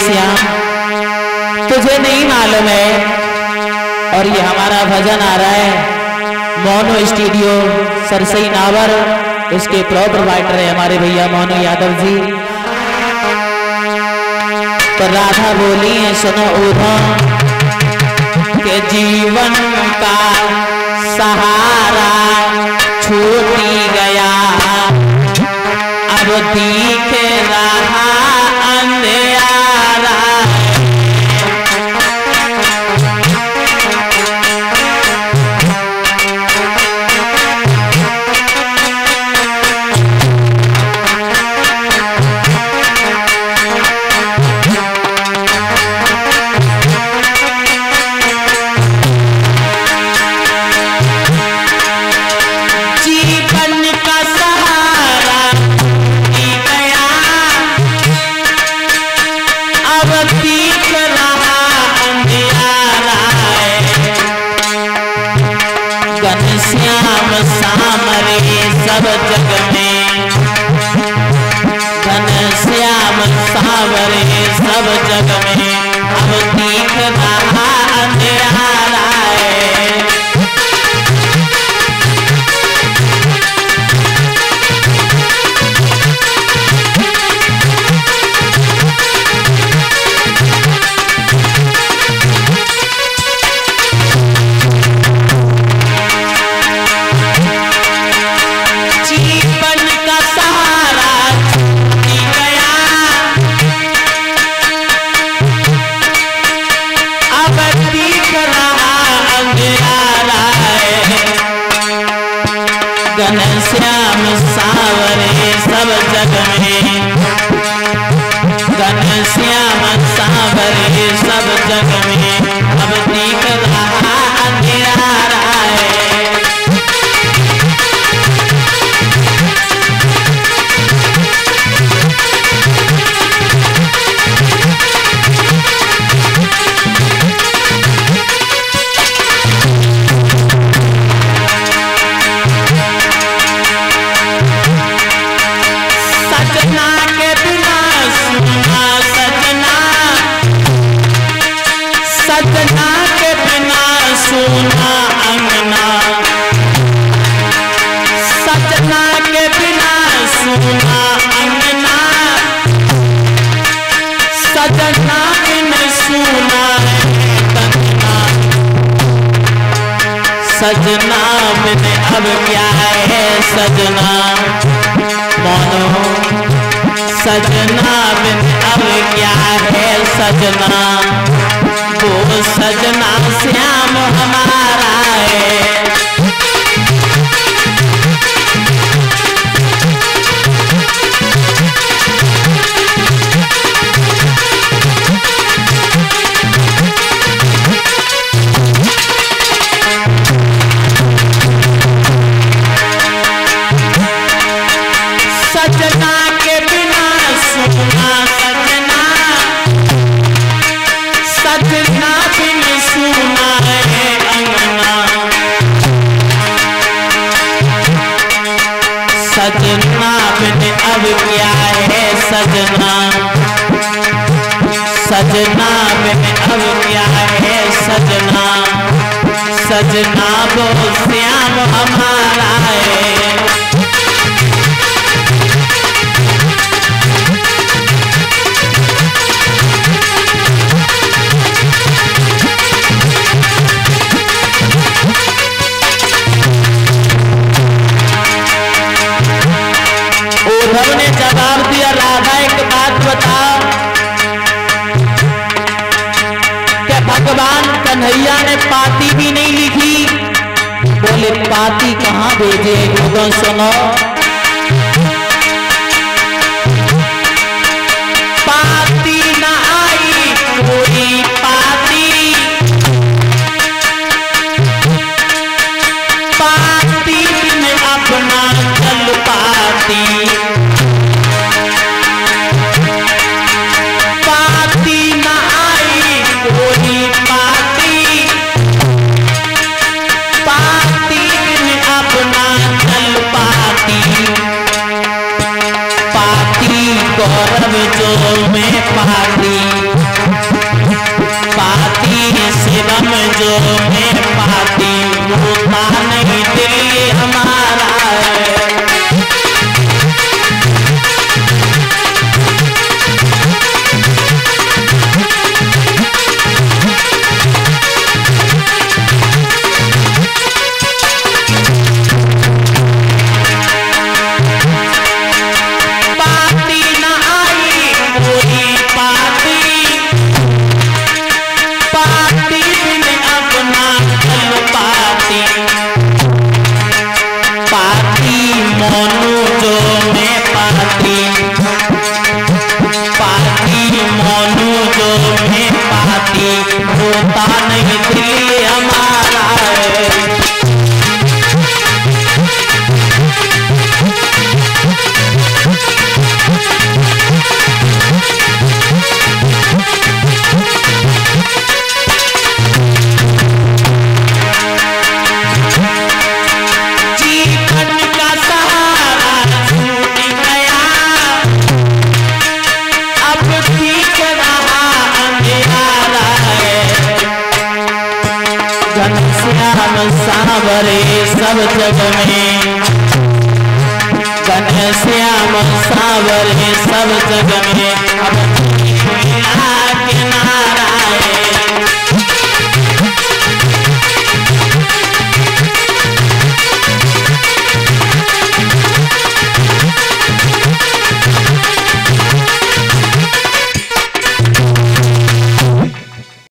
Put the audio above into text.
श्याम तुझे नहीं मालूम है। और ये हमारा भजन आ रहा है मोनो स्टूडियो सरसई नावर, इसके प्रोवाइडर है हमारे भैया मोनो यादव जी। तो राधा बोली है सुनो उधम के जीवन का सहारा छूटी गया, अब दिख रहा अंधेरा। घनश्याम सामरे सब जग में, घनश्याम सामरे सब जग में, अब दिख रहा अंधेरा है। घनश्याम सावरे सब जग में, घनश्याम सावरे सब जग में, अब दिख रहा अंधेरा है। सजना के बिना सोना अंगना, सजना के बिना सोना अंगना, सजना बिन सोना कंगना, सजना बिन अब क्या है सजना मानो, सजना बिन अब क्या है सजना, वो सजना श्याम हमारा है। सजना के बिना सोना सजना, सजना बिन सोना है अंगना, सजना बिन अब क्या है सजना, सजना बिन अब क्या है सजना, सजना वो श्याम हमारा है। उद्धव ने जवाब दिया, राधा एक बात बताओ, क्या भगवान कन्हैया ने पाती भी नहीं लिखी? बोले पाती कहाँ भेजे, लोगों सुनो। पाती न आई कोई पाती, पाती ने अपना चल पाती, पाती न आई कोई पाती, पाती ने अपना चल पाती, पाती गौरव जो में पाती। में पाती होता नहीं दिल हमारा है। होता नहीं दिल हमारा है। जीवन का सहारा छूट गया, अब ठीक रहा अंधेरा है। घनश्याम सांवरे सब जग में, घनश्याम सांवरे सब जग में अब